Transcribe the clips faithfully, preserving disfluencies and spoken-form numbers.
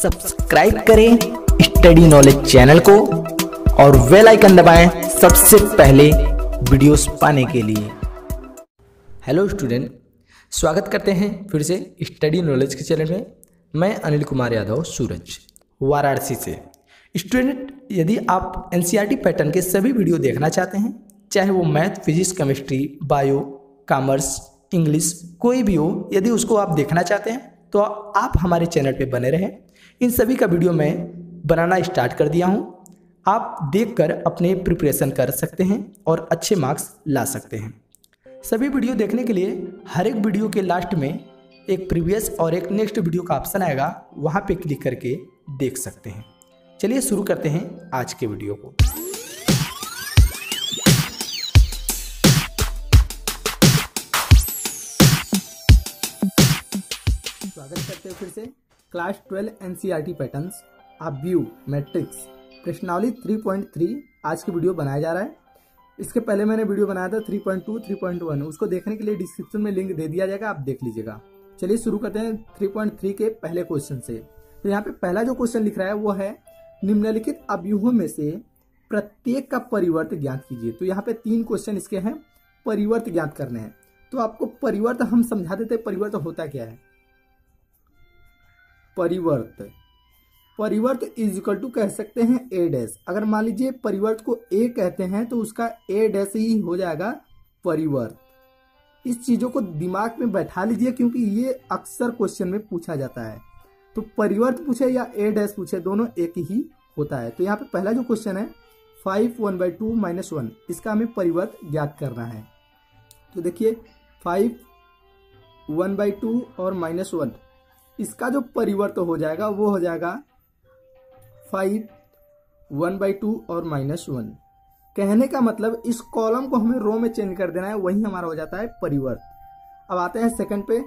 Subscribe करें study knowledge channel को और बेल आइकन दबाएं सबसे पहले वीडियोस पाने के लिए। हेलो स्टूडेंट, स्वागत करते हैं फिर से स्टडी नॉलेज के चैनल में। मैं अनिल कुमार यादव सूरज वाराणसी से। स्टूडेंट, यदि आप एनसीईआरटी पैटर्न के सभी वीडियो देखना चाहते हैं, चाहे वो math, physics, chemistry, bio, commerce, English कोई भी हो, यदि उसको आप देखना चाहते हैं तो आप हमारे चैनल पे बने रहें। इन सभी का वीडियो मैं बनाना स्टार्ट कर दिया हूँ। आप देखकर अपने प्रिपरेशन कर सकते हैं और अच्छे मार्क्स ला सकते हैं। सभी वीडियो देखने के लिए हर एक वीडियो के लास्ट में एक प्रीवियस और एक नेक्स्ट वीडियो का ऑप्शन आएगा, वहाँ पे क्लिक करके देख सकते हैं। चलिए शुरू करते हैं आज के वीडियो को। स्वागत करते हैं फिर से क्लास ट्वेल्व एनसीईआरटी पैटर्न्स आप व्यू मैट्रिक्स प्रश्नावली थ्री पॉइंट थ्री आज की वीडियो बनाया जा रहा है। इसके पहले मैंने वीडियो बनाया था three point two, three point one, उसको देखने के लिए डिस्क्रिप्शन में लिंक दे दिया जाएगा, आप देख लीजिएगा। चलिए शुरू करते हैं थ्री पॉइंट थ्री के पहले क्वेश्चन से। तो यहाँ पे पहला जो क्वेश्चन लिख रहा है वो है निम्नलिखित अवयवों में से प्रत्येक का परिवर्त ज्ञात कीजिए। तो यहाँ पे तीन क्वेश्चन इसके हैं, परिवर्त ज्ञात करने हैं। तो आपको परिवर्त हम समझा देते, परिवर्त होता क्या है। परिवर्त परिवर्त इज इक्वल टू कह सकते हैं ए डैश। अगर मान लीजिए परिवर्त को ए कहते हैं तो उसका ए डैश ही हो जाएगा परिवर्त। इस चीजों को दिमाग में बैठा लीजिए क्योंकि ये अक्सर क्वेश्चन में पूछा जाता है। तो परिवर्त पूछे या ए डैश पूछे, दोनों एक ही होता है। तो यहाँ पे पहला जो क्वेश्चन है five one by two minus one, इसका हमें परिवर्त ज्ञात करना है। तो देखिए फाइव वन बाई टू और माइनस वन, इसका जो परिवर्त हो जाएगा वो हो जाएगा फाइव वन बाई टू और माइनस वन। कहने का मतलब इस कॉलम को हमें रो में चेंज कर देना है, वही हमारा हो जाता है परिवर्त। अब आते हैं सेकंड पे।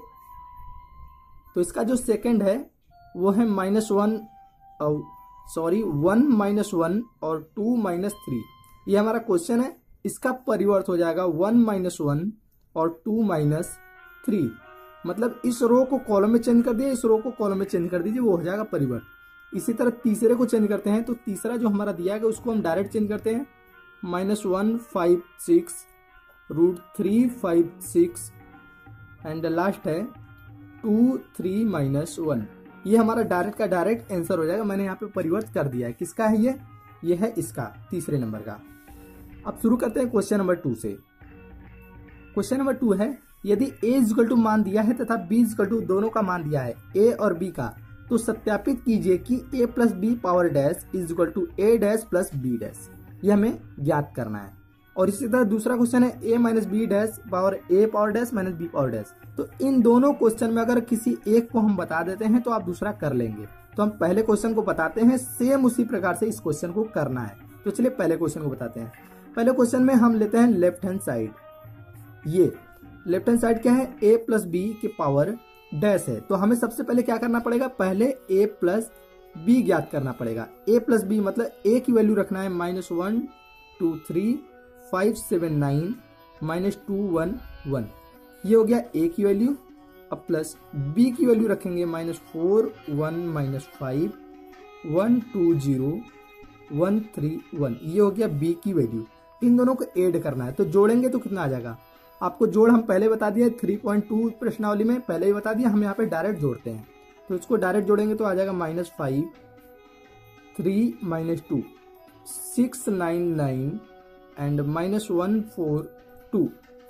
तो इसका जो सेकंड है वो है minus one sorry one minus one और टू माइनस थ्री। ये हमारा क्वेश्चन है। इसका परिवर्त हो जाएगा वन माइनस वन और टू माइनस थ्री। मतलब इस रो को कॉलम में चेंज कर दिया, इस रो को कॉलम में चेंज कर दीजिए, वो हो जाएगा परिवर्त। इसी तरह तीसरे को चेंज करते हैं। तो तीसरा जो हमारा दिया है उसको हम डायरेक्ट चेंज करते हैं। Minus one five six root three five six and last है टू थ्री माइनस वन। ये हमारा डायरेक्ट का डायरेक्ट आंसर हो जाएगा। मैंने यहाँ पे परिवर्त कर दिया है। किसका है ये ये है इसका तीसरे नंबर का। अब शुरू करते हैं क्वेश्चन नंबर टू से। क्वेश्चन नंबर टू है यदि a इज इक्वल टू मान दिया है तथा b इज इक्वल टू दोनों का मान दिया है a और b का, तो सत्यापित कीजिए कि a plus B power dash is equal to A dash plus B dash. ये हमें ज्ञात करना है। और इसी तरह दूसरा क्वेश्चन है a minus B dash power a power dash minus B power dash. तो इन दोनों क्वेश्चन में अगर किसी एक को हम बता देते हैं तो आप दूसरा कर लेंगे। तो हम पहले क्वेश्चन को बताते हैं, सेम उसी प्रकार से इस क्वेश्चन को करना है। तो चलिए पहले क्वेश्चन को बताते हैं। पहले क्वेश्चन में हम लेते हैं लेफ्ट हैंड साइड। ये लेफ्ट हैंड साइड क्या है, a प्लस बी के पावर डैश है। तो हमें सबसे पहले क्या करना पड़ेगा, पहले a प्लस बी ज्ञात करना पड़ेगा। a प्लस बी मतलब a की वैल्यू रखना है minus one two three five seven nine minus two one one. ये हो गया a की वैल्यू। अब प्लस b की वैल्यू रखेंगे minus four one minus five one two zero one three one. ये हो गया b की वैल्यू। इन दोनों को ऐड करना है। तो जोड़ेंगे तो कितना आ जाएगा, आपको जोड़ हम पहले बता दिए थ्री पॉइंट टू प्रश्नावली में पहले ही बता दिया। हम यहाँ पे डायरेक्ट जोड़ते हैं। तो इसको डायरेक्ट जोड़ेंगे तो आ जाएगा minus five three minus two six nine nine and minus one four two.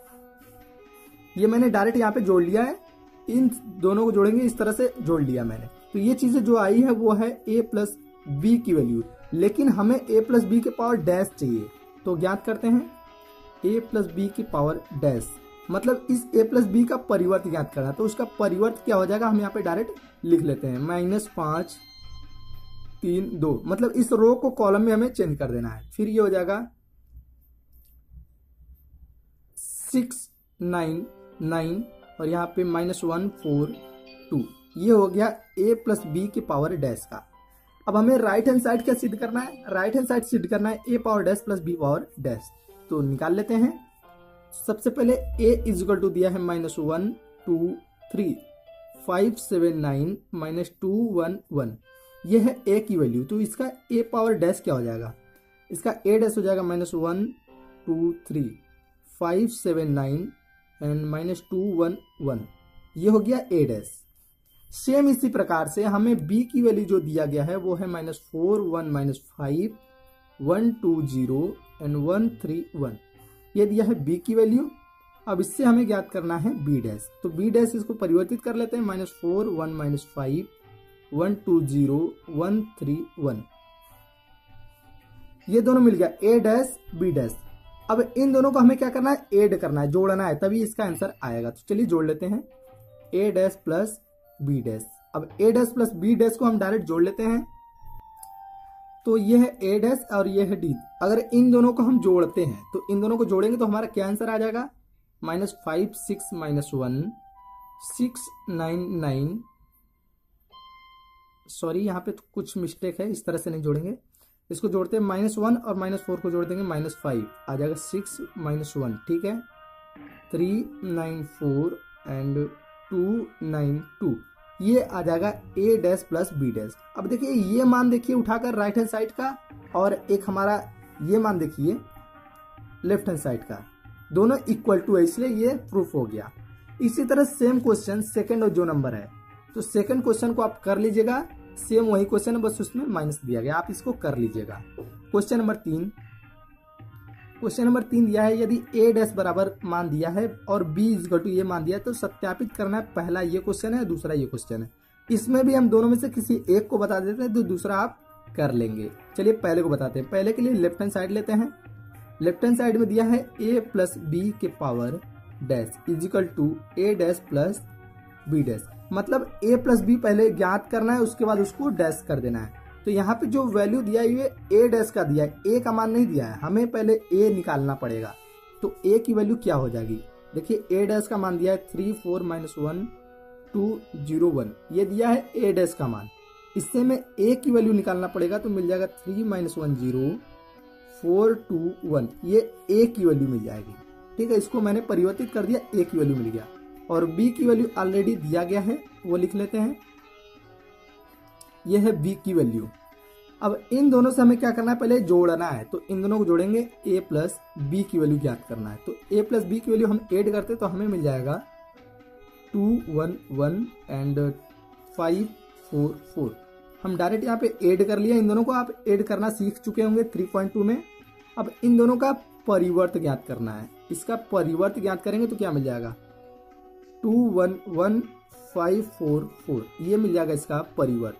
ये मैंने डायरेक्ट यहाँ पे जोड़ लिया है। इन दोनों को जोड़ेंगे, इस तरह से जोड़ लिया मैंने। तो ये चीजें जो आई है वो है a प्लस बी की वैल्यू, लेकिन हमें a प्लस बी के पावर डैश चाहिए। तो ज्ञात करते हैं a प्लस बी की पावर डैश, मतलब इस a प्लस बी का परिवर्त ज्ञात करना। तो उसका परिवर्त क्या हो जाएगा, हम यहाँ पे डायरेक्ट लिख लेते हैं माइनस पांच तीन दो। मतलब इस रो को कॉलम में हमें चेंज कर देना है। फिर ये हो जाएगा सिक्स नाइन नाइन और यहाँ पे माइनस वन फोर टू। ये हो गया a प्लस बी की पावर डैश का। अब हमें राइट हैंड साइड क्या सिद्ध करना है, राइट हैंड साइड सिद्ध करना है a power dash plus b power dash. तो निकाल लेते हैं। सबसे पहले a इज इक्वल टू दिया है minus one two three five seven nine minus two one one. ये है ए की वैल्यू, तो इसका ए पावर डैश क्या हो जाएगा, इसका ए डैश हो जाएगा minus one two three five seven nine and minus two one one, ये हो गया ए डैश। सेम इसी प्रकार से हमें बी की वैल्यू जो दिया गया है वो है minus four one minus five one two zero and one three one, ये दिया है बी की वैल्यू। अब इससे हमें ज्ञात करना है बी डैश, तो बी डैश इसको परिवर्तित कर लेते हैं, minus four one minus five one two zero one three one, ये दोनों मिल गया ए डैश बी डैश। अब इन दोनों को हमें क्या करना है, ऐड करना है, जोड़ना है, तभी इसका आंसर आएगा। तो चलिए जोड़ लेते हैं, A dash plus B dash. अब A dash plus B dash को हम डायरेक्ट जोड़ लेते हैं, तो ये है ए डैश और ये है डी। अगर इन दोनों को हम जोड़ते हैं तो इन दोनों को जोड़ेंगे तो हमारा क्या आंसर आ जाएगा, minus five six minus one six nine nine, sorry यहाँ पे तो कुछ मिस्टेक है, इस तरह से नहीं जोड़ेंगे, इसको जोड़ते हैं माइनस वन और माइनस फोर को जोड़ देंगे, माइनस फाइव आ जाएगा सिक्स माइनस वन, ठीक है, three nine four and two nine two, ये आ जाएगा A dash plus B dash. अब देखिए ये मान देखिए उठाकर राइट हैंड साइड का, और एक हमारा ये मान देखिए लेफ्ट हैंड साइड का, दोनों इक्वल टू है, इसलिए ये प्रूफ हो गया। इसी तरह सेम क्वेश्चन सेकंड और जो नंबर है, तो सेकंड क्वेश्चन को आप कर लीजिएगा, सेम वही क्वेश्चन है, बस उसमें माइनस दिया गया, आप इसको कर लीजिएगा। क्वेश्चन नंबर तीन, क्वेश्चन नंबर तीन दिया है, यदि ए डैश बराबर मान दिया है और बी इक्वल टू ये मान दिया है तो सत्यापित करना है, पहला ये क्वेश्चन है, दूसरा ये क्वेश्चन है। इसमें भी हम दोनों में से किसी एक को बता देते हैं तो दूसरा आप कर लेंगे। चलिए पहले को बताते हैं। पहले के लिए लेफ्ट हैंड साइड लेते हैं, लेफ्ट हैंड साइड में दिया है ए प्लस बी के power dash equal to A dash plus B dash, मतलब ए प्लस बी पहले ज्ञात करना है, उसके बाद उसको डैश कर देना है। तो यहाँ पे जो वैल्यू दिया है ये ए डैश का दिया है, ए का मान नहीं दिया है, हमें पहले ए निकालना पड़ेगा। तो ए की वैल्यू क्या हो जाएगी, देखिए ए डैश का मान दिया है three four minus one two zero one, ये दिया है ए डैश का मान, इससे में ए की वैल्यू निकालना पड़ेगा, तो मिल जाएगा three minus one zero four two one, ये ए की वैल्यू मिल जाएगी, ठीक है। इसको मैंने परिवर्तित कर दिया, ए की वैल्यू मिल गया, और बी की वैल्यू ऑलरेडी दिया गया है, वो लिख लेते हैं, ये है बी की वैल्यू। अब इन दोनों से हमें क्या करना है, पहले जोड़ना है, तो इन दोनों को जोड़ेंगे, ए प्लस बी की वैल्यू ज्ञात करना है। तो ए प्लस बी की वैल्यू हम ऐड करते तो हमें मिल जाएगा two one one and five four four. हम डायरेक्ट यहाँ पे ऐड कर लिया, इन दोनों को आप ऐड करना सीख चुके होंगे थ्री पॉइंट टू में। अब इन दोनों का परिवर्त ज्ञात करना है, इसका परिवर्त ज्ञात करेंगे तो क्या मिल जाएगा, two one one five four four, ये मिल जाएगा इसका परिवर्त,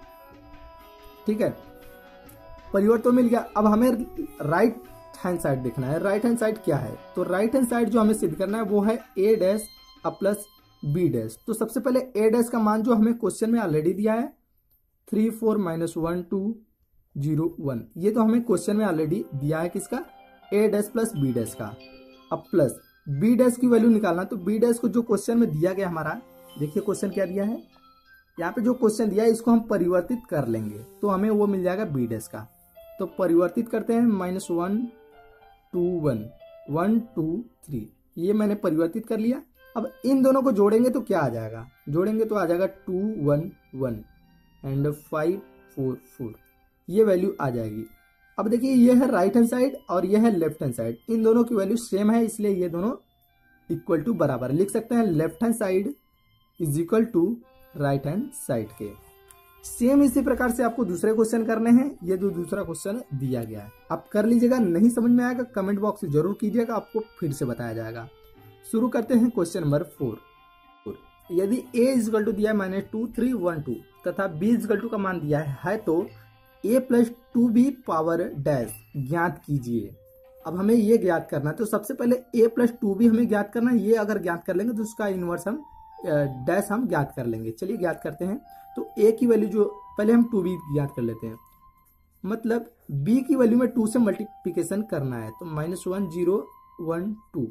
ठीक है। परिवर्त तो मिल गया। अब हमें राइट हैंड साइड देखना है, राइट हैंड साइड क्या है, तो राइट हैंड साइड जो हमें सिद्ध करना है वो है A dash plus B dash. तो सबसे पहले ए डैश का मान जो हमें क्वेश्चन में ऑलरेडी दिया है three four minus one two zero one, ये तो हमें क्वेश्चन में ऑलरेडी दिया है किसका, A dash plus B dash का। अब प्लस बी डैश की वैल्यू निकालना, तो बी डैश को जो क्वेश्चन में दिया गया हमारा, देखिए क्वेश्चन क्या दिया है, यहाँ पे जो क्वेश्चन दिया है इसको हम परिवर्तित कर लेंगे तो हमें वो मिल जाएगा बी डैश का। तो परिवर्तित करते हैं, minus one two one one two three, ये मैंने परिवर्तित कर लिया। अब इन दोनों को जोड़ेंगे तो क्या आ जाएगा, जोड़ेंगे तो आ जाएगा two one one and five four four, ये वैल्यू आ जाएगी। अब देखिए ये है राइट हैंड साइड और ये है लेफ्ट हैंड साइड, इन दोनों की वैल्यू सेम है, इसलिए ये दोनों इक्वल टू बराबर लिख सकते हैं, left hand side is equal to right hand side के। सेम इसी प्रकार से आपको दूसरे क्वेश्चन करने हैं, ये जो दूसरा क्वेश्चन दिया गया है आप कर लीजिएगा, नहीं समझ में आएगा कमेंट बॉक्स में जरूर कीजिएगा, आपको फिर से बताया जाएगा। शुरू करते हैं क्वेश्चन नंबर फोर। यदि a इजकल टू दिया है minus two three one two तथा b इजकल टू का मान दिया है तो a plus two B power dash ज्ञात कीजिए। अब हमें ये ज्ञात करना है, तो सबसे पहले a प्लस टू बी हमें ज्ञात करना है, ये अगर ज्ञात कर लेंगे तो उसका इनवर्स हम डैश हम ज्ञात कर लेंगे। चलिए ज्ञात करते हैं, तो a की वैल्यू जो पहले हम टू बी ज्ञात कर लेते हैं, मतलब b की वैल्यू में टू से मल्टीप्लीकेशन करना है, तो minus one zero one two,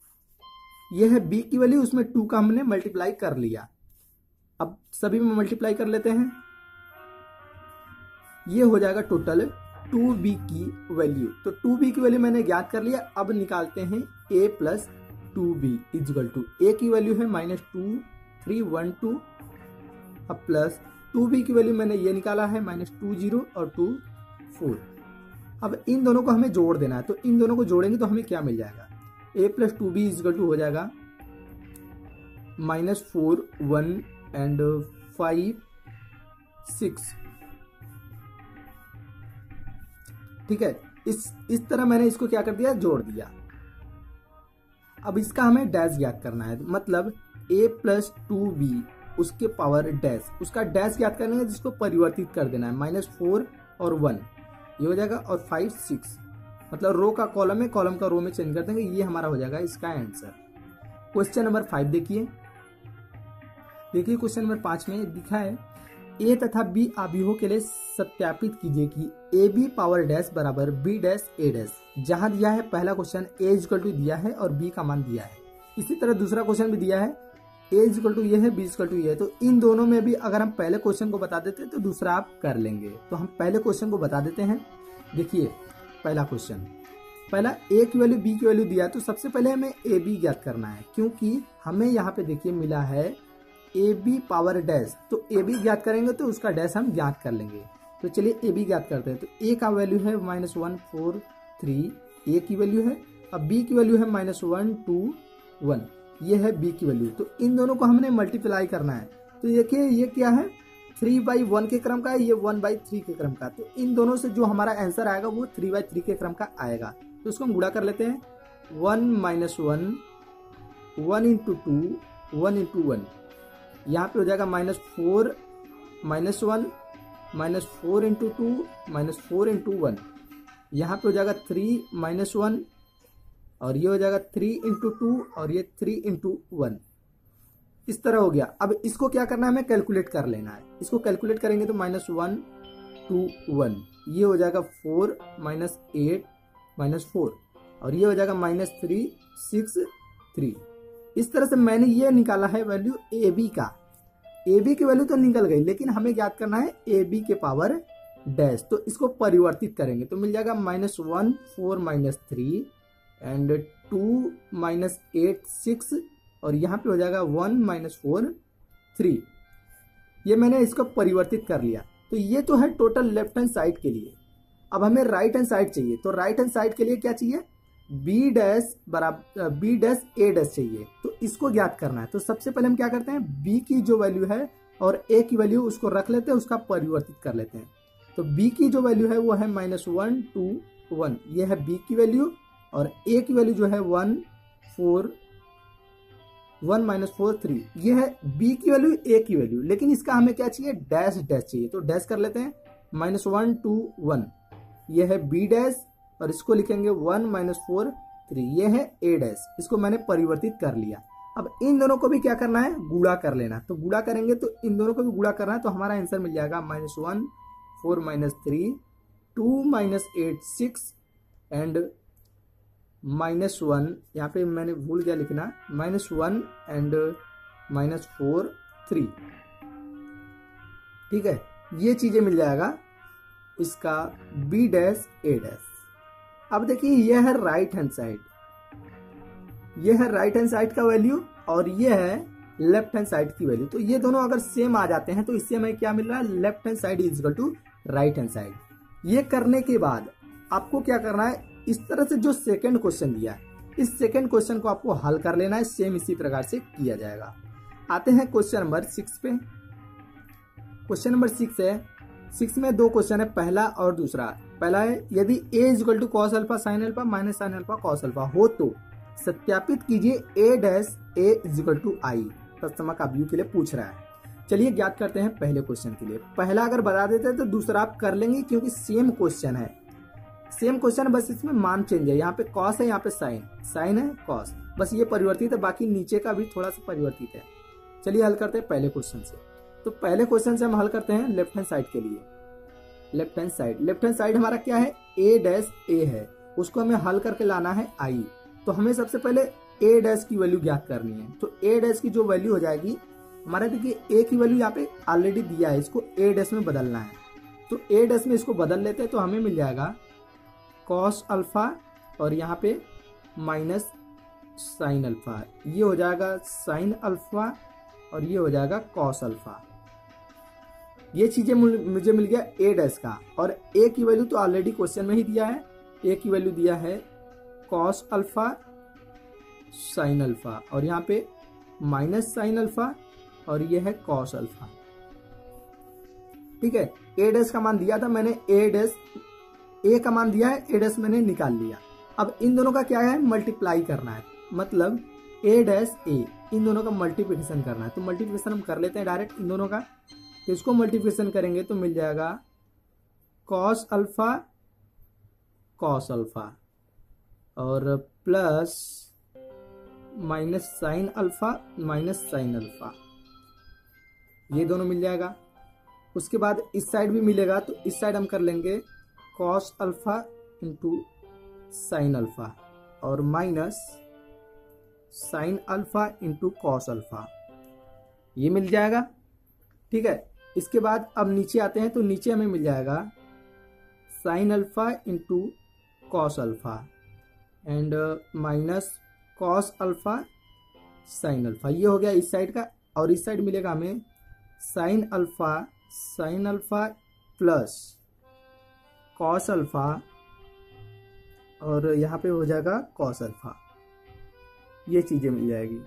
ये है b की वैल्यू, उसमें टू का हमने मल्टीप्लाई कर लिया। अब सभी में मल्टीप्लाई कर लेते हैं, ये हो जाएगा टोटल टू बी की वैल्यू। तो टू बी की वैल्यू मैंने ज्ञात कर लिया। अब निकालते हैं a plus two B equal to, A की वैल्यू है minus two three one two, अब प्लस टू बी की वैल्यू मैंने ये निकाला है माइनस टू जीरो और टू फोर। अब इन दोनों को हमें जोड़ देना है, तो इन दोनों को जोड़ेंगे तो हमें क्या मिल जाएगा, A plus two B is equal to हो जाएगा minus four one and five six. ठीक है, इस इस तरह मैंने इसको क्या कर दिया, जोड़ दिया। अब इसका हमें डैश ज्ञात करना है, मतलब a प्लस टू बी उसके पावर डैश, उसका डैश ज्ञात करना है जिसको परिवर्तित कर देना है, माइनस फोर और वन ये हो जाएगा और फाइव सिक्स, मतलब रो का कॉलम है, कॉलम का रो में चेंज कर देंगे, ये हमारा हो जाएगा इसका आंसर। क्वेश्चन नंबर फाइव देखिए देखिए क्वेश्चन नंबर पांच में दिखा है ए तथा बी अवयवों के लिए सत्यापित कीजिए कि ए बी पावर डैश बराबर बी डैश ए डैश। जहां दिया है पहला क्वेश्चन ए इक्वल टू दिया है और बी का मान दिया है, इसी तरह दूसरा क्वेश्चन भी दिया है ए इक्वल टू ये है, बी इक्वल टू ये है। तो इन दोनों में भी अगर हम पहले क्वेश्चन को बता देते तो दूसरा आप कर लेंगे। तो हम पहले क्वेश्चन को बता देते हैं। देखिए पहला क्वेश्चन, पहला ए की वैल्यू बी की वैल्यू दिया, तो सबसे पहले हमें ए बी ज्ञात करना है, क्योंकि हमें यहाँ पे देखिए मिला है ए बी पावर डैश, तो ए बी ज्ञात करेंगे तो उसका डैश हम ज्ञात कर लेंगे। तो चलिए ए बी ज्ञात करते हैं। तो ए का वैल्यू है minus one four three, A की वैल्यू है, अब बी की वैल्यू है माइनस वन टू वन, ये है बी की वैल्यू। तो इन दोनों को हमने मल्टीप्लाई करना है। तो देखिए ये क्या है, थ्री बाई वन के क्रम का है, ये वन बाई थ्री के क्रम का। तो इन दोनों से जो हमारा आंसर आएगा वो थ्री बाई थ्री के क्रम का आएगा। तो उसको हम गुणा कर लेते हैं, one minus one, one into two, one into one, यहाँ पे हो जाएगा minus four minus one, minus four into two, minus four into one, यहाँ पे हो जाएगा थ्री माइनस वन, और ये हो जाएगा थ्री इंटू टू, और ये थ्री इंटू वन। इस तरह हो गया। अब इसको क्या करना है, हमें कैलकुलेट कर लेना है। इसको कैलकुलेट करेंगे तो माइनस वन टू वन, ये हो जाएगा four minus eight minus four, और ये हो जाएगा माइनस थ्री सिक्स थ्री। इस तरह से मैंने ये निकाला है वैल्यू ए बी का। ए बी की वैल्यू तो निकल गई, लेकिन हमें ज्ञात करना है ए बी के पावर डैश। तो इसको परिवर्तित करेंगे तो मिल जाएगा minus one four minus three and two minus eight six, और यहाँ पे हो जाएगा वन माइनस फोर थ्री। ये मैंने इसको परिवर्तित कर लिया। तो ये तो है टोटल लेफ्ट हैंड साइड के लिए। अब हमें राइट हैंड साइड चाहिए। तो राइट हैंड साइड के लिए क्या चाहिए, बी डैश बराबर बी डैश ए डैश चाहिए। तो इसको ज्ञात करना है। तो सबसे पहले हम क्या करते हैं, बी की जो वैल्यू है और ए की वैल्यू उसको रख लेते हैं, उसका परिवर्तित कर लेते हैं। तो बी की जो वैल्यू है वो है माइनस वन टू वन, ये है बी की वैल्यू, और ए की वैल्यू जो है one four one minus four three, ये है बी की वैल्यू ए की वैल्यू। लेकिन इसका हमें क्या चाहिए, डैश डैश चाहिए। तो डैश कर लेते हैं, माइनस वन टू वन, ये है बी डैश, और इसको लिखेंगे वन माइनस फोर थ्री, ये है ए डैश। इसको मैंने परिवर्तित कर लिया। अब इन दोनों को भी क्या करना है, गुणा कर लेना। तो गुणा करेंगे तो इन दोनों को भी गुणा करना है, तो हमारा आंसर मिल जाएगा minus one four minus three, two minus eight six and minus one, यहाँ पे मैंने भूल गया लिखना, minus one and minus four three. ठीक है, ये चीजें मिल जाएगा इसका बी डैश ए डैश। अब देखिए ये है राइट हैंड साइड, ये है राइट हैंड साइड का वैल्यू, और ये है लेफ्ट हैंड साइड की वैल्यू। तो ये दोनों अगर सेम आ जाते हैं तो इससे हमें क्या मिल रहा है, left hand side is equal to right hand side. ये करने के बाद आपको क्या करना है, इस तरह से जो सेकंड क्वेश्चन दिया है, इस सेकंड क्वेश्चन को आपको हल कर लेना है। सेम इसी प्रकार से किया जाएगा। आते हैं क्वेश्चन नंबर सिक्स पे। क्वेश्चन नंबर सिक्स है, सिक्स में दो क्वेश्चन है, पहला और दूसरा। पहला है, यदि a is equal to cos alpha sine alpha minus sine alpha cos alpha हो तो सत्यापित कीजिए a dash a is equal to I. तत्समक अवयव के लिए पूछ रहा है। चलिए ज्ञात करते हैं पहले क्वेश्चन के लिए। पहला अगर बता देते हैं तो दूसरा आप कर लेंगे, क्योंकि सेम क्वेश्चन है। सेम क्वेश्चन, बस इसमें मान चेंज है। यहाँ पे कॉस है, यहाँ पे साइन, साइन है कॉस, बस ये परिवर्तित है, बाकी नीचे का भी थोड़ा सा परिवर्तित है। चलिए हल करते हैं पहले क्वेश्चन से। तो पहले क्वेश्चन से हम हल करते हैं लेफ्ट हैंड साइड के लिए। Left hand side, left hand side हमारा क्या है, a डैश a है, उसको हमें हल करके लाना है i। तो हमें सबसे पहले a डैश की वैल्यू ज्ञात करनी है। तो a डैश की जो वैल्यू हो जाएगी हमारा, देखिए a की वैल्यू यहाँ पे ऑलरेडी दिया है, इसको a डैश में बदलना है। तो a डैश में इसको बदल लेते हैं, तो हमें मिल जाएगा कॉस अल्फा, और यहाँ पे माइनस साइन अल्फा, ये हो जाएगा साइन अल्फा, और ये हो जाएगा कॉस अल्फा। ये चीजें मुझे मिल गया ए डैश का, और ए की वैल्यू तो ऑलरेडी क्वेश्चन में ही दिया है। ए की वैल्यू दिया है कॉस अल्फा साइन अल्फा, और यहाँ पे माइनस साइन अल्फा, और ये है कॉस अल्फा। ठीक है, ए डैश का मान दिया था मैंने, ए डैश ए का मान दिया है, ए डैश मैंने निकाल लिया। अब इन दोनों का क्या है, मल्टीप्लाई करना है, मतलब ए डैश ए, इन दोनों का मल्टीप्लिकेशन करना है। तो मल्टीप्लिकेशन हम कर लेते हैं डायरेक्ट इन दोनों का। तो इसको मल्टीप्लिकेशन करेंगे तो मिल जाएगा कॉस अल्फा कॉस अल्फा और plus minus sine alpha minus sine alpha, ये दोनों मिल जाएगा। उसके बाद इस साइड भी मिलेगा, तो इस साइड हम कर लेंगे cos alpha into sine alpha और minus sine alpha into cos alpha, ये मिल जाएगा। ठीक है, इसके बाद अब नीचे आते हैं, तो नीचे हमें मिल जाएगा sine alpha into cos alpha and minus cos alpha sine alpha, ये हो गया इस साइड का। और इस साइड मिलेगा हमें sine alpha sine alpha plus cos alpha, और यहाँ पे हो जाएगा कॉस अल्फा, ये चीजें मिल जाएगी।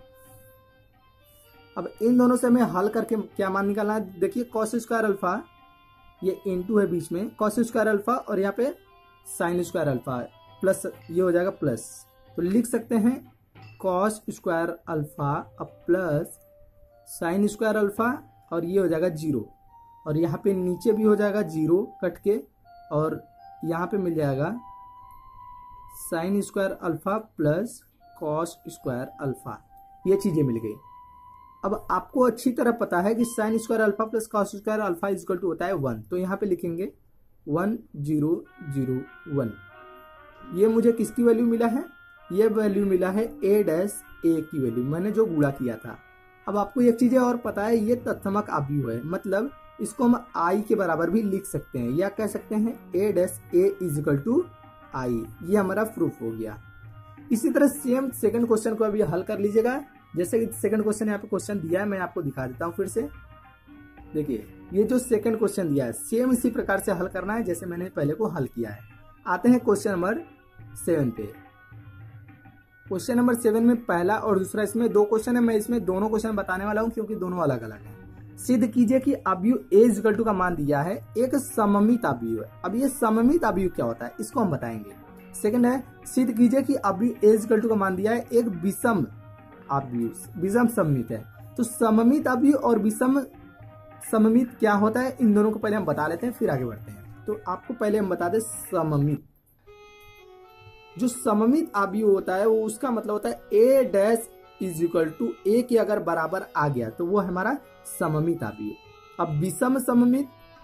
अब इन दोनों से हमें हल करके क्या मान निकालना है, देखिए कॉस स्क्वायर अल्फा, ये इनटू है बीच में, कॉस स्क्वायर अल्फा और यहाँ पे साइन स्क्वायर अल्फा प्लस, ये हो जाएगा प्लस। तो लिख सकते हैं कॉस स्क्वायर अल्फा अब प्लस साइन स्क्वायर अल्फा, और ये हो जाएगा जीरो, और यहाँ पे नीचे भी हो जाएगा जीरो कट के, और यहाँ पे मिल जाएगा sine square alpha plus cos square alpha, ये चीजें मिल गई। अब आपको अच्छी तरह पता है कि sine square alpha plus cos square alpha equal to होता है वन, तो यहाँ पे लिखेंगे वन जीरो जीरो वन। ये मुझे किसकी वैल्यू मिला है, ये वैल्यू मिला है ए डैश ए की वैल्यू, मैंने जो गुणा किया था। अब आपको एक चीज और पता है, ये तत्समक अवयव है, मतलब इसको हम आई के बराबर भी लिख सकते हैं, या कह सकते हैं A dash A is equal to I, ये हमारा प्रूफ हो गया। इसी तरह सेम सेकंड क्वेश्चन को अभी हल कर लीजिएगा। जैसे कि सेकंड क्वेश्चन यहाँ पे क्वेश्चन दिया है, मैं आपको दिखा देता हूँ फिर से। देखिए ये जो सेकंड क्वेश्चन दिया है सेम इसी प्रकार से हल करना है जैसे मैंने पहले को हल किया है। आते हैं क्वेश्चन नंबर सेवन पे। क्वेश्चन नंबर सेवन में पहला और दूसरा, इसमें दो क्वेश्चन है, मैं इसमें दोनों क्वेश्चन बताने वाला हूँ क्योंकि दोनों अलग अलग हैं। सिद्ध कीजिए कि अवयव ए इक्वल टू का मान दिया है, एक सममित अवयव है। अब ये सममित अवयव क्या होता है इसको हम बताएंगे। सेकंड है सिद्ध कीजिए कि अवयव ए इक्वल टू का मान दिया है एक विषम अवयव, विषम सममित है। तो सममित अवयव और विषम सममित क्या होता है, इन दोनों को पहले हम बता लेते हैं फिर आगे बढ़ते हैं। तो आपको पहले हम बता दें सममित, जो सममित अवयव होता है वो उसका मतलब होता है A dash is equal to A के अगर बराबर आ गया तो वो हमारा सममित अवयव। अब विषम सममित,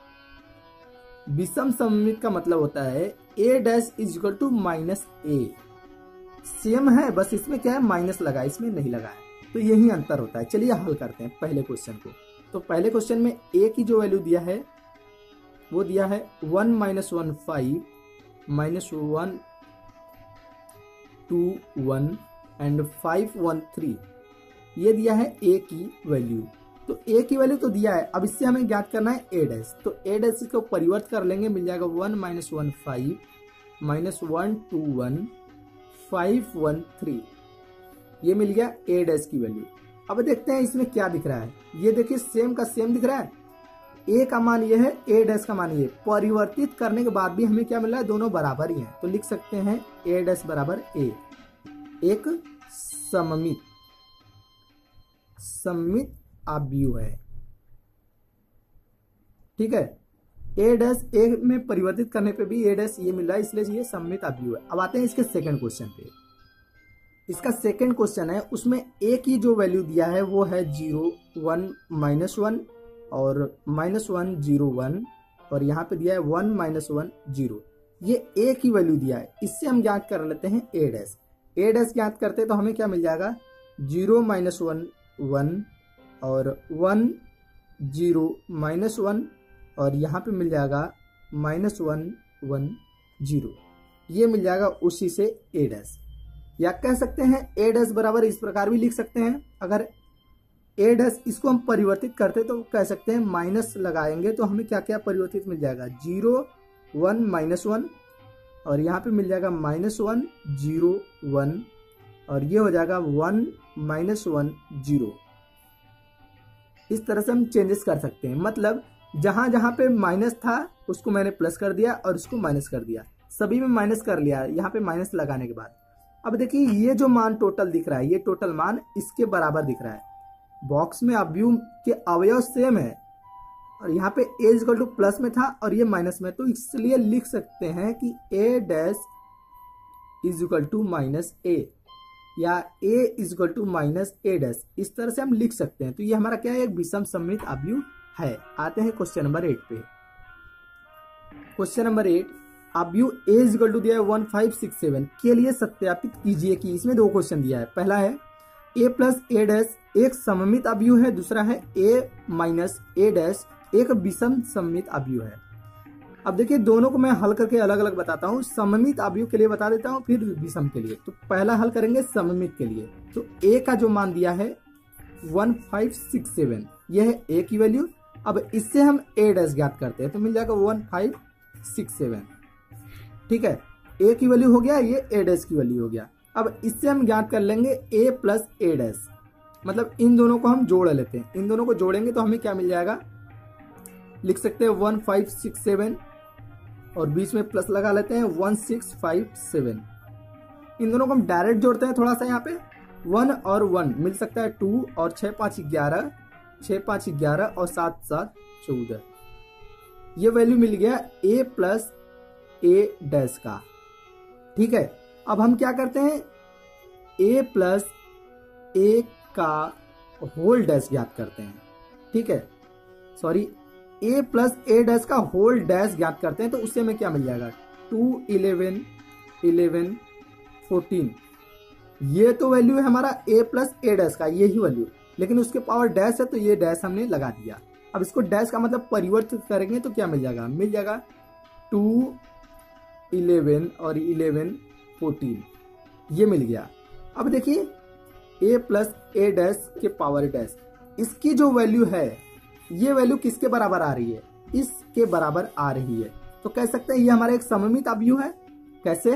विषम सममित का मतलब होता है A dash is equal to minus A, same है बस इसमें क्या है माइनस लगा, इसमें नहीं लगा है, तो यही अंतर होता है। चलिए हल करते हैं पहले क्वेश्चन को। तो पहले क्वेश्चन में ए की जो वैल्यू दिया है वो दिया है one minus one five minus one two one and five one three, ये दिया है ए की वैल्यू। तो ए की वैल्यू तो दिया है, अब इससे हमें ज्ञात करना है ए डैश। तो ए डैश को परिवर्त कर लेंगे, मिल जाएगा one minus one five minus one two one five one three, ये मिल गया ए डैश की वैल्यू। अब देखते हैं इसमें क्या दिख रहा है, ये देखिए सेम का सेम दिख रहा है, ए का मान ये है, ए डैश का मान ये। परिवर्तित करने के बाद भी हमें क्या मिल रहा है, दोनों बराबर ही हैं, तो लिख सकते हैं ए डैश बराबर ए, एक सममित सममित अवयव है। ठीक है, ए डैश ए में परिवर्तित करने पे भी ए डैश ये मिल रहा है, इसलिए ये सममित अवयव है। अब आते हैं इसके सेकंड क्वेश्चन पे। इसका सेकंड क्वेश्चन है, उसमें ए की जो वैल्यू दिया है वो है जीरो वन माइनस वन और माइनस वन जीरो वन, और यहाँ पे दिया है वन माइनस वन जीरो, ये ए की वैल्यू दिया है। इससे हम ज्ञात कर लेते हैं ए डैश। ए डैश ज्ञात करते हैं तो हमें क्या मिल जाएगा, जीरो माइनस वन वन और वन जीरो माइनस वन, और यहाँ पे मिल जाएगा माइनस वन वन जीरो, ये मिल जाएगा उसी से ए डैश। या कह सकते हैं ए डैश बराबर इस प्रकार भी लिख सकते हैं, अगर ए डैश इसको हम परिवर्तित करते तो कह सकते हैं माइनस लगाएंगे तो हमें क्या क्या परिवर्तित मिल जाएगा, जीरो वन माइनस वन, और यहाँ पे मिल जाएगा माइनस वन जीरो वन, और ये हो जाएगा वन माइनस वन जीरो। इस तरह से हम चेंजेस कर सकते हैं, मतलब जहां जहां पे माइनस था उसको मैंने प्लस कर दिया और उसको माइनस कर दिया, सभी में माइनस कर लिया यहाँ पे माइनस लगाने के बाद। अब देखिए ये जो मान टोटल दिख रहा है, ये टोटल मान इसके बराबर दिख रहा है। बॉक्स में अवयव के अवयव सेम है और यहाँ पे ए इक्वल टू प्लस में था और ये माइनस में, तो इसलिए लिख सकते हैं कि A dash is equal to minus A, या A is equal to minus A dash, इस तरह से हम लिख सकते हैं। तो ये हमारा क्या है, एक विषम सममित अवयव है। आते हैं क्वेश्चन नंबर एट पे। क्वेश्चन नंबर एट, अवयव ए इज इक्वल टू दिया है वन फाइव सिक्स सेवन के लिए सत्यापित कीजिए कि, इसमें दो क्वेश्चन दिया है। पहला है ए प्लस ए डैश एक सममित अवयव है, दूसरा है ए माइनस ए डैश एक विषम सममित अवयव है। अब देखिए दोनों को मैं हल करके अलग अलग बताता हूँ, सममित अवयव के लिए बता देता हूँ फिर विषम के लिए। तो पहला हल करेंगे सममित के लिए। तो ए का जो मान दिया है वन फाइव सिक्स सेवन, यह है ए की वैल्यू। अब इससे हम ए डैश ज्ञात करते हैं तो मिल जाएगा वन फाइव सिक्स सेवन, ठीक है। ए की वैल्यू हो गया, ये ए डैश की वैल्यू हो गया। अब इससे हम ज्ञात कर लेंगे ए प्लस ए डैश, मतलब इन दोनों को हम जोड़ लेते हैं। इन दोनों को जोड़ेंगे तो हमें क्या मिल जाएगा, लिख सकते हैं वन फाइव सिक्स सेवन और बीच में प्लस लगा लेते हैं वन सिक्स फाइव सेवन। इन दोनों को हम डायरेक्ट जोड़ते हैं थोड़ा सा, यहाँ पे वन और वन मिल सकता है टू, और छः पाँच ग्यारह, छः पाँच ग्यारह और सात सात चौदह। ये वैल्यू मिल गया ए प्लस ए डैश का, ठीक है। अब हम क्या करते हैं, ए प्लस ए का होल डैश ज्ञात करते हैं, ठीक है। Sorry, A plus A dash का होल डैश ज्ञात करते हैं तो उससे हमें क्या मिल जाएगा, टू इलेवन इलेवन फोर्टीन। ये तो वैल्यू है हमारा ए प्लस ए डैश का, यही वैल्यू, लेकिन उसके पावर डैश है तो ये डैश हमने लगा दिया। अब इसको डैश का मतलब परिवर्तित करेंगे तो क्या मिल जाएगा, मिल जाएगा टू इलेवन और इलेवन फोर्टीन, ये मिल गया। अब देखिए ए प्लस ए डैश के पावर डैश, इसकी जो वैल्यू है ये वैल्यू किसके बराबर आ रही है, इसके बराबर आ रही है। तो कह सकते हैं ये हमारा एक सममित अवयव है। कैसे,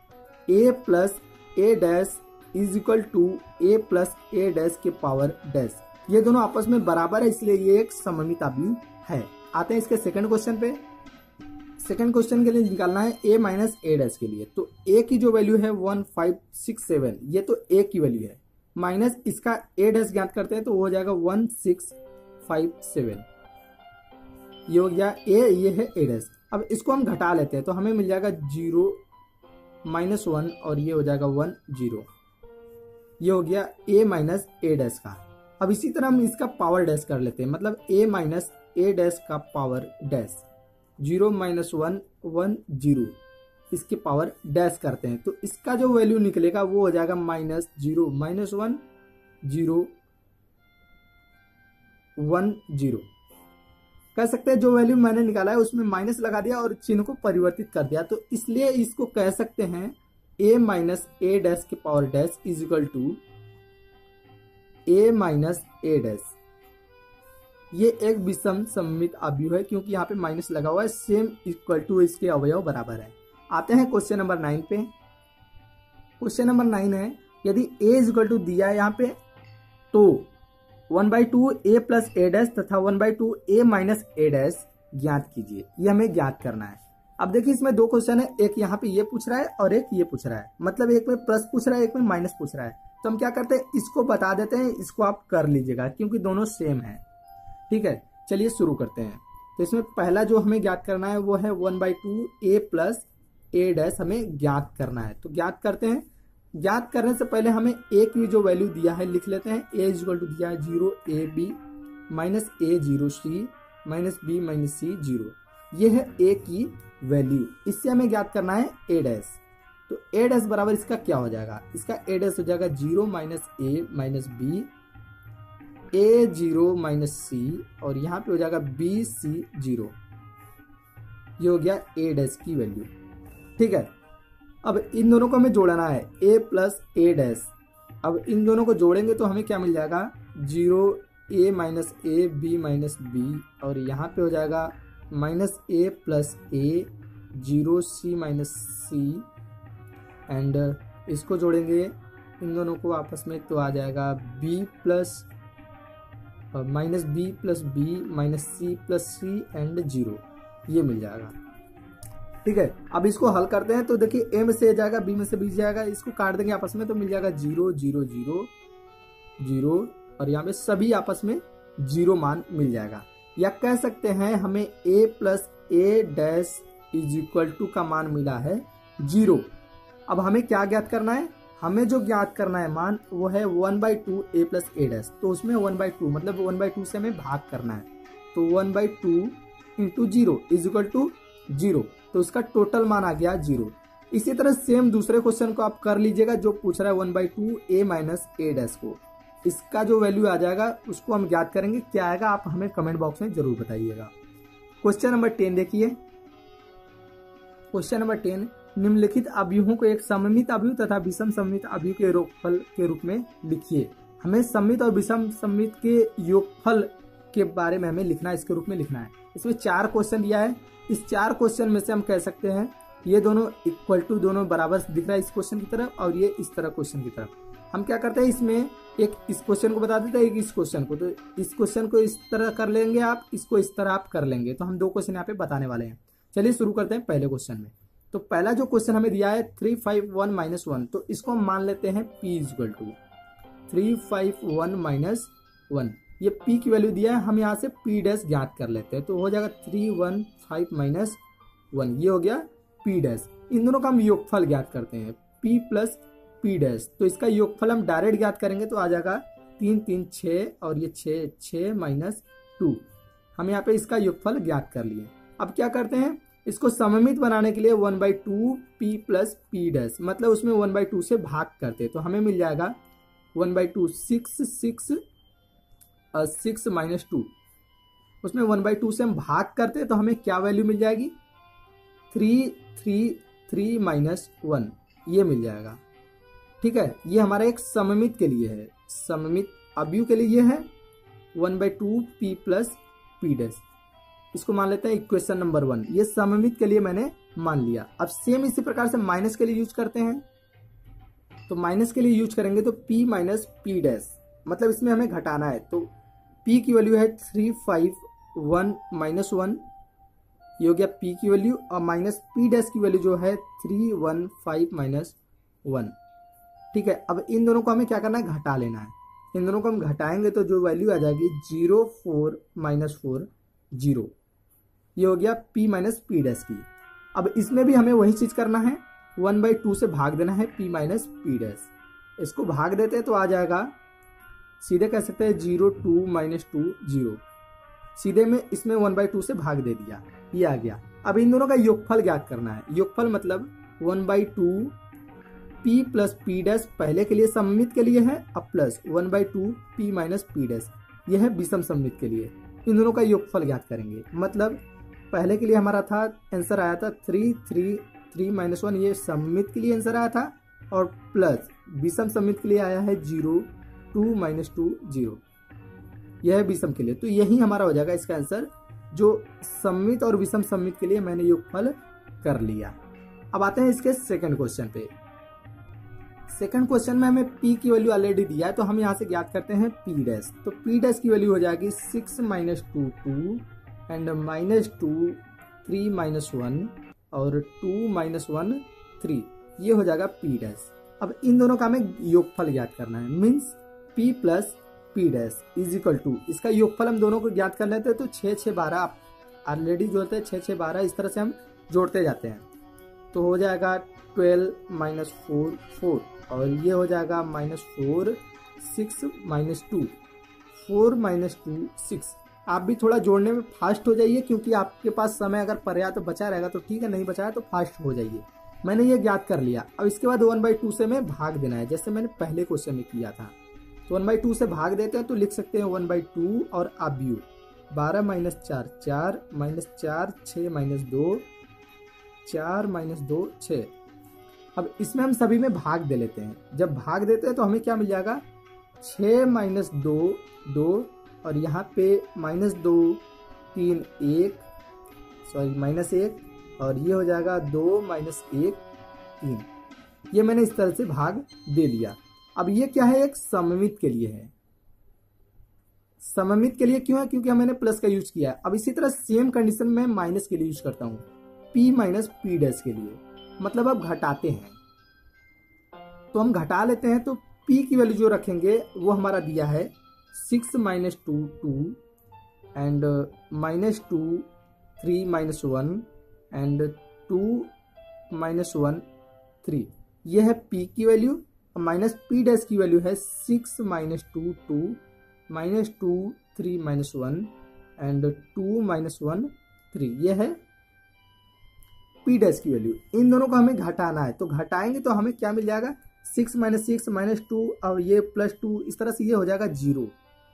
A plus A dash is equal to A plus A dash के पावर डैश, ये दोनों आपस में बराबर है, इसलिए ये एक सममित अवयव है। आते हैं इसके सेकंड क्वेश्चन पे। सेकंड क्वेश्चन के लिए निकालना है ए माइनस ए डैश के लिए। तो ए की जो वैल्यू है वन फाइव सिक्स सेवन, ये तो ए की वैल्यू है, माइनस इसका ए डैश ज्ञात करते हैं तो वो हो जाएगा वन सिक्स फाइव सेवन, ये हो गया ए, ये है ए डैश। अब इसको हम घटा लेते हैं तो हमें मिल जाएगा जीरो माइनस वन और ये हो जाएगा वन जीरो, ये हो गया ए माइनस ए डैश का। अब इसी तरह हम इसका पावर डैश कर लेते हैं, मतलब ए माइनस ए डैश का power dash, zero minus one one zero, इसके पावर डैश करते हैं तो इसका जो वैल्यू निकलेगा वो हो जाएगा minus zero minus one zero one zero. कह सकते हैं जो वैल्यू मैंने निकाला है उसमें माइनस लगा दिया और चिन्ह को परिवर्तित कर दिया, तो इसलिए इसको कह सकते हैं ए माइनस ए डैश के power dash is equal to A minus A dash. ये एक विषम सममित अवयव है क्योंकि यहाँ पे माइनस लगा हुआ है, सेम इक्वल टू इसके अवयव बराबर है। आते हैं क्वेश्चन नंबर नाइन पे। क्वेश्चन नंबर नाइन है, यदि ए इज इक्वल टू दिया है यहाँ पे तो one by two A plus A dash तथा one by two A minus A dash ज्ञात कीजिए, ये हमें ज्ञात करना है। अब देखिए इसमें दो क्वेश्चन है, एक यहाँ पे ये पूछ रहा है और एक ये पूछ रहा है, मतलब एक में प्लस पूछ रहा है एक में माइनस पूछ रहा है। तो हम क्या करते हैं, इसको बता देते हैं, इसको आप कर लीजिएगा क्योंकि दोनों सेम है, ठीक है। चलिए शुरू करते हैं। तो इसमें पहला जो हमें ज्ञात करना है वो है one by two A plus A dash हमें ज्ञात करना है। तो ज्ञात करते हैं। ज्ञात करने से पहले हमें ए की जो वैल्यू दिया है लिख लेते हैं। ए इज इक्वल टू दिया है zero A B minus A zero C minus B minus C zero, ये है ए की वैल्यू। इससे हमें ज्ञात करना है ए डैश। तो ए डैश बराबर इसका क्या हो जाएगा, इसका ए डैश हो जाएगा zero minus A minus B A zero minus C और यहाँ पे हो जाएगा बी सी जीरो, ये हो गया ए डैश की वैल्यू, ठीक है। अब इन दोनों को हमें जोड़ना है, ए प्लस ए डैश। अब इन दोनों को जोड़ेंगे तो हमें क्या मिल जाएगा, zero A minus A, B minus B, और यहाँ पे हो जाएगा minus A plus A, zero C minus C, and इसको जोड़ेंगे इन दोनों को आपस में तो आ जाएगा B plus minus B plus B minus C plus C and zero, ये मिल जाएगा। ठीक है, अब इसको हल करते हैं तो देखिए ए में से जाएगा, बी में से बी जाएगा, इसको काट देंगे आपस में तो मिल जाएगा जीरो जीरो जीरो जीरो, और यहाँ पे सभी आपस में जीरो मान मिल जाएगा। या कह सकते हैं हमें a plus A dash is equal to का मान मिला है जीरो। अब हमें क्या ज्ञात करना है, हमें जो ज्ञात करना है मान वो है one by two A plus A dash, तो उसमें वन बाई टू मतलब वन बाई टू से हमें भाग करना है, तो one by two into zero is equal to zero, तो उसका टोटल मान आ गया जीरो। इसी तरह सेम दूसरे क्वेश्चन को आप कर लीजिएगा जो पूछ रहा है one by two A minus A dash को, इसका जो वैल्यू आ जाएगा उसको हम ज्ञात करेंगे, क्या आएगा आप हमें कमेंट बॉक्स में जरूर बताइएगा। क्वेश्चन नंबर टेन देखिए, क्वेश्चन नंबर टेन, निम्नलिखित अवयवों को एक सममित अवयव तथा विषम सममित अवयव के योगफल के रूप में लिखिए। हमें सममित और विषम सममित के योगफल के बारे में हमें लिखना है, इसके रूप में लिखना है। इसमें चार क्वेश्चन दिया है, इस चार क्वेश्चन में से हम कह सकते हैं ये दोनों इक्वल टू, दोनों बराबर दिख रहा है इस क्वेश्चन की तरफ और ये इस तरह क्वेश्चन की तरफ। हम क्या करते हैं इसमें एक इस क्वेश्चन को बता देते हैं, एक इस क्वेश्चन को, तो इस क्वेश्चन को इस तरह कर लेंगे आप, इसको इस तरह आप कर लेंगे, तो हम दो क्वेश्चन यहाँ पे बताने वाले हैं। चलिए शुरू करते हैं पहले क्वेश्चन में। तो पहला जो क्वेश्चन हमें दिया है three five one minus one, तो इसको हम मान लेते हैं p is equal to three five one minus one, ये p की वैल्यू दिया है, हम यहाँ से p डैश ज्ञात कर लेते हैं, तो हो जाएगा three one five minus one, ये हो गया p डैश। इन दोनों का हम योगफल ज्ञात करते हैं p प्लस p डैश, तो इसका योगफल हम डायरेक्ट ज्ञात करेंगे तो आ जाएगा तीन तीन छः और ये छः छः माइनस टू, हम यहाँ पे इसका योगफल ज्ञात कर लिए। अब क्या करते हैं, इसको सममित बनाने के लिए one by two P plus P dash, मतलब उसमें वन बाई टू से भाग करते, तो हमें मिल जाएगा one by two six six six minus two, उसमें वन बाई टू से हम भाग करते तो हमें क्या वैल्यू मिल जाएगी, three three three minus one, ये मिल जाएगा। ठीक है, ये हमारा एक सममित के लिए है, सममित अवयव के लिए ये है one by two P plus P dash, इसको मान लेते हैं इक्वेशन नंबर वन, ये सममित के लिए मैंने मान लिया। अब सेम इसी प्रकार से माइनस के लिए यूज करते हैं, तो माइनस के लिए यूज करेंगे तो p माइनस पी डैश, मतलब इसमें हमें घटाना है, तो p की वैल्यू है three five one minus one, ये हो गया p की वैल्यू, और माइनस p डैश की वैल्यू जो है three one five minus one. ठीक है, अब इन दोनों को हमें क्या करना है, घटा लेना है, इन दोनों को हम घटाएंगे तो जो वैल्यू आ जाएगी zero four minus four zero, ये हो गया p माइनस पी डैश की। अब इसमें भी हमें वही चीज करना है, वन बाई टू से भाग देना है p माइनस पी डैश, इसको भाग देते हैं तो आ जाएगा, सीधे कह सकते हैं zero two minus two zero, सीधे में इसमें वन बाई टू से भाग दे दिया, ये आ गया। अब इन दोनों का योगफल ज्ञात करना है, योगफल मतलब one by two P plus P dash पहले के लिए सममित के लिए है, अब plus one by two P minus P dash, यह है विषम सममित के लिए। इन दोनों का योगफल ज्ञात करेंगे, मतलब पहले के लिए हमारा था आंसर आया था three three three minus one, ये सममित के लिए आंसर आया था, और प्लस विषम सममित के लिए आया है zero two minus two zero, यह है विषम के लिए। तो यही हमारा हो जाएगा इसका आंसर, जो सममित और विषम सममित के लिए मैंने योगफल कर लिया। अब आते हैं इसके सेकंड क्वेश्चन पे। सेकंड क्वेश्चन में हमें p की वैल्यू ऑलरेडी दिया है, तो हम यहाँ से ज्ञात करते हैं p डैश, तो p डैश की वैल्यू हो जाएगी six minus two two and minus two three minus one और टू माइनस वन थ्री, ये हो जाएगा p डैश। अब इन दोनों का हमें योगफल ज्ञात करना है, means p plus P dash is equal to, इसका योगफल हम दोनों को ज्ञात कर लेते हैं, तो छः छः बारह आप ऑलरेडी जोड़ते हैं, छः छः बारह इस तरह से हम जोड़ते जाते हैं, तो हो जाएगा ट्वेल्व माइनस फोर फोर, और ये हो जाएगा minus four six minus two, four minus two six. आप भी थोड़ा जोड़ने में फास्ट हो जाइए, क्योंकि आपके पास समय अगर पर्याप्त बचा रहेगा तो ठीक है, नहीं बचा है तो फास्ट हो जाइए। मैंने ये ज्ञात कर लिया। अब इसके बाद वन बाई टू से हमें भाग देना है, जैसे मैंने पहले क्वेश्चन में किया था, तो वन बाई टू से भाग देते हैं तो लिख सकते हैं वन बाई टू और अवयव बारह माइनस चार चार माइनस चार छः माइनस दो चार माइनस दो छः। अब इसमें हम सभी में भाग दे लेते हैं, जब भाग देते हैं तो हमें क्या मिल जाएगा, छः माइनस दो दो और यहाँ पे माइनस दो तीन एक सॉरी माइनस एक और ये हो जाएगा दो माइनस एक तीन। ये मैंने इस तरह से भाग दे लिया। अब ये क्या है, एक सममित के लिए है। सममित के लिए क्यों है, क्योंकि मैंने प्लस का यूज किया है। अब इसी तरह सेम कंडीशन में माइनस के लिए यूज करता हूँ, p माइनस पी डैश के लिए, मतलब अब घटाते हैं तो हम घटा लेते हैं। तो p की वैल्यू जो रखेंगे वो हमारा दिया है six minus two two and minus two three minus one and two minus one three. ये है p की वैल्यू। माइनस पी डैश की वैल्यू है six minus two two minus two three minus one and two minus one three. ये है P dash की वैल्यू। इन दोनों को हमें घटाना है, तो घटाएंगे तो हमें क्या मिल जाएगा, six minus six minus two और ये प्लस टू, इस तरह से ये हो जाएगा जीरो।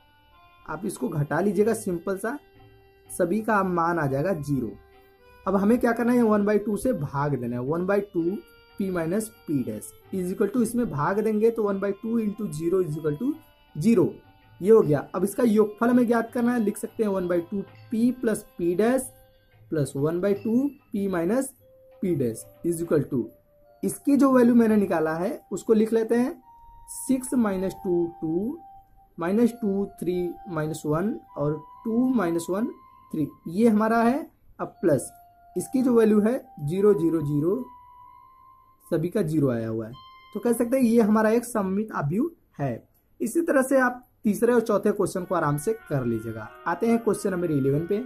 आप इसको घटा लीजिएगा, सिंपल सा सभी का मान आ जाएगा जीरो। अब हमें क्या करना है, वन बाई टू से भाग देना है। One by two P minus P dash is equal to, इसमें भाग देंगे तो one by two into zero is equal to zero. ये हो गया। अब इसका योगफल हमें ज्ञात करना है, लिख सकते हैं one by two P plus P dash plus one by two P minus P dash is equal to, इसकी जो वैल्यू मैंने निकाला है उसको लिख लेते हैं six minus two two minus two three minus one और टू माइनस वन थ्री। ये हमारा है। अब प्लस इसकी जो वैल्यू है जीरो जीरो जीरो, सभी का जीरो आया हुआ है, तो कह सकते हैं ये हमारा एक सममित अवयव है। इसी तरह से आप तीसरे और चौथे क्वेश्चन को आराम से कर लीजिएगा। आते हैं क्वेश्चन नंबर इलेवन पे।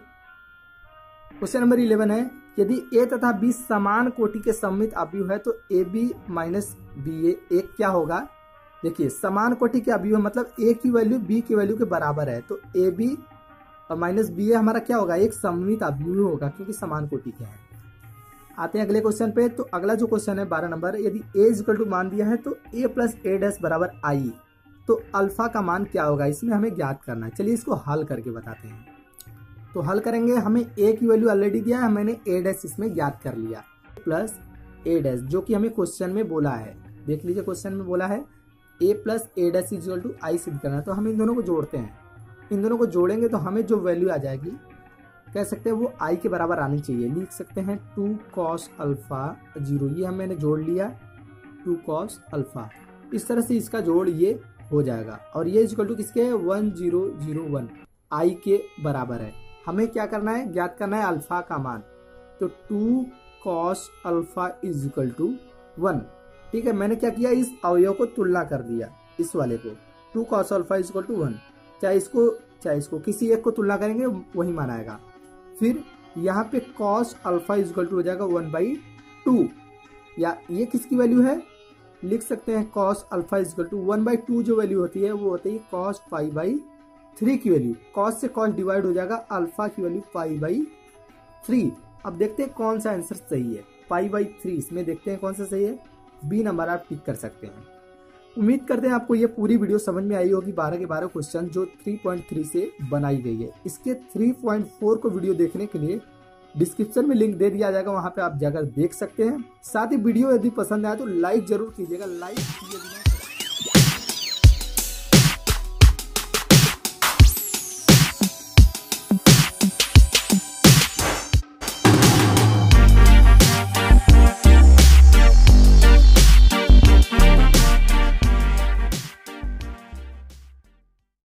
क्वेश्चन नंबर इलेवन है, यदि ए तथा बी समान कोटि के सममित अवयव है तो A B minus B A एक क्या होगा। देखिए समान कोटि के अवयव मतलब ए की वैल्यू बी की वैल्यू के बराबर है, तो ए बी और माइनस बी ए हमारा क्या होगा, एक सममित अवयव होगा क्योंकि समान कोटि के हैं। आते हैं अगले क्वेश्चन पे। तो अगला जो क्वेश्चन है बारह नंबर, यदि ए इज इक्वल टू मान दिया है तो ए प्लस ए डैश बराबर आई, तो अल्फा का मान क्या होगा, इसमें हमें ज्ञात करना है। चलिए इसको हल करके बताते हैं। तो हल करेंगे, हमें ए की वैल्यू ऑलरेडी दिया है, मैंने ए डैश इसमें ज्ञात कर लिया प्लस ए डैश, जो कि हमें क्वेश्चन में बोला है। देख लीजिए क्वेश्चन में बोला है A plus A dash is equal to I सिद्ध करना। तो हम इन दोनों को जोड़ते हैं, इन दोनों को जोड़ेंगे तो हमें जो वैल्यू आ जाएगी कह सकते हैं वो आई के बराबर आनी चाहिए। लिख सकते हैं टू कॉस अल्फा जीरो, ये हम मैंने जोड़ लिया टू कॉस अल्फा। इस तरह से इसका जोड़ ये हो जाएगा और ये इक्वल टू किसके है, one zero zero one I के बराबर है। हमें क्या करना है, ज्ञात करना है अल्फा का मान। तो two cos alpha is equal to one. ठीक है, मैंने क्या किया, इस अवयव को तुलना कर दिया, इस वाले को two cos alpha is equal to one. चाहे इसको चाहे इसको किसी एक को तुलना करेंगे वही मान आएगा। फिर यहाँ पे cos alpha is equal to हो जाएगा वन बाई टू, या ये किसकी वैल्यू है, लिख सकते हैं cos alpha is equal to one by two. जो वैल्यू होती है वो होती है कॉस पाई बाई थ्री की वैल्यू। कॉस से कॉस डिवाइड हो जाएगा, अल्फा की वैल्यू पाई बाई थ्री। अब देखते हैं कौन सा आंसर सही है, पाई बाई थ्री। इसमें देखते हैं कौन सा सही है, बी नंबर आप टिक कर सकते हैं। उम्मीद करते हैं आपको ये पूरी वीडियो समझ में आई होगी। बारह के बारह क्वेश्चन जो थ्री पॉइंट थ्री से बनाई गई है। इसके थ्री पॉइंट फोर को वीडियो देखने के लिए डिस्क्रिप्शन में लिंक दे दिया जाएगा, वहां पे आप जाकर देख सकते हैं। साथ ही वीडियो यदि पसंद आए तो लाइक जरूर कीजिएगा, लाइक कीजिएगा।